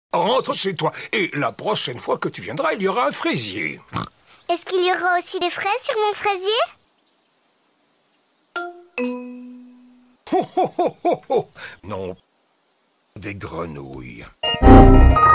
Rentre chez toi. Et la prochaine fois que tu viendras, il y aura un fraisier. Est-ce qu'il y aura aussi des fraises sur mon fraisier? Ho, ho, ho, ho, ho. Non, des grenouilles.